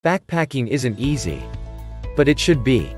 Backpacking isn't easy. But it should be.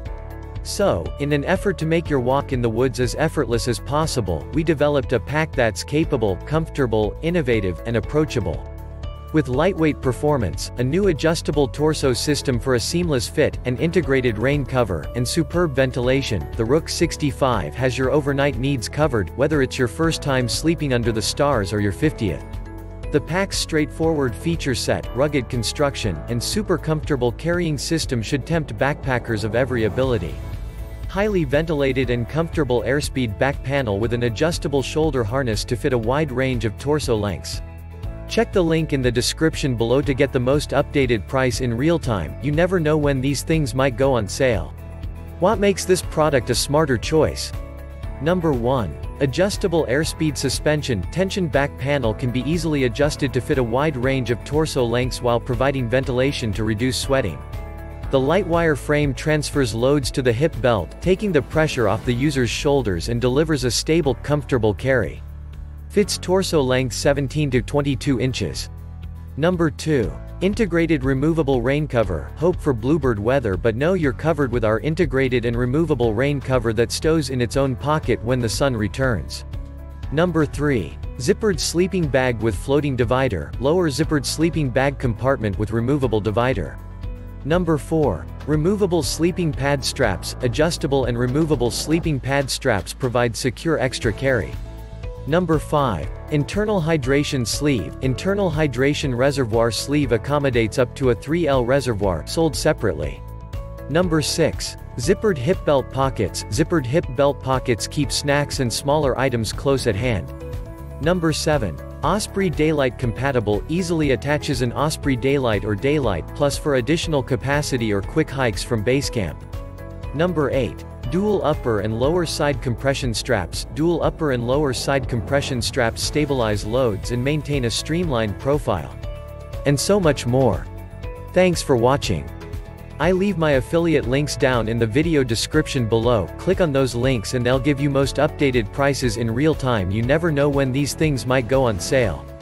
So, in an effort to make your walk in the woods as effortless as possible, we developed a pack that's capable, comfortable, innovative, and approachable. With lightweight performance, a new adjustable torso system for a seamless fit, an integrated rain cover, and superb ventilation, the Rook 65 has your overnight needs covered, whether it's your first time sleeping under the stars or your 50th. The pack's straightforward feature set, rugged construction, and super comfortable carrying system should tempt backpackers of every ability. Highly ventilated and comfortable airspeed back panel with an adjustable shoulder harness to fit a wide range of torso lengths. Check the link in the description below to get the most updated price in real time. You never know when these things might go on sale. What makes this product a smarter choice? Number 1. Adjustable airspeed suspension. Tension back panel can be easily adjusted to fit a wide range of torso lengths while providing ventilation to reduce sweating. The light-wire frame transfers loads to the hip belt, taking the pressure off the user's shoulders and delivers a stable, comfortable carry. Fits torso length 17 to 22 inches. Number 2. Integrated removable rain cover. Hope for bluebird weather, but know you're covered with our integrated and removable rain cover that stows in its own pocket when the sun returns. Number 3. Zippered sleeping bag with floating divider. Lower zippered sleeping bag compartment with removable divider. Number 4. Removable sleeping pad straps. Adjustable and removable sleeping pad straps provide secure extra carry. Number 5. Internal hydration sleeve. Internal hydration reservoir sleeve accommodates up to a 3L reservoir, sold separately. Number 6. Zippered hip belt pockets. Zippered hip belt pockets keep snacks and smaller items close at hand. Number 7. Osprey Daylight compatible. Easily attaches an Osprey Daylight or Daylight Plus for additional capacity or quick hikes from base camp. Number 8. Dual upper and lower side compression straps. Dual upper and lower side compression straps stabilize loads and maintain a streamlined profile. And so much more. Thanks for watching. I leave my affiliate links down in the video description below. Click on those links and they'll give you most updated prices in real time. You never know when these things might go on sale.